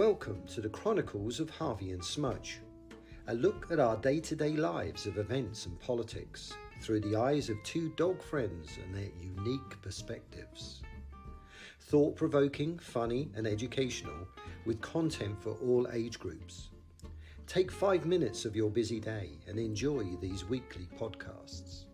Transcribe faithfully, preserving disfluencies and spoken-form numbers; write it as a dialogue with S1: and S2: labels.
S1: Welcome to the Chronicles of Harvey and Smudge, a look at our day-to-day lives of events and politics through the eyes of two dog friends and their unique perspectives. Thought-provoking, funny and educational, with content for all age groups. Take five minutes of your busy day and enjoy these weekly podcasts.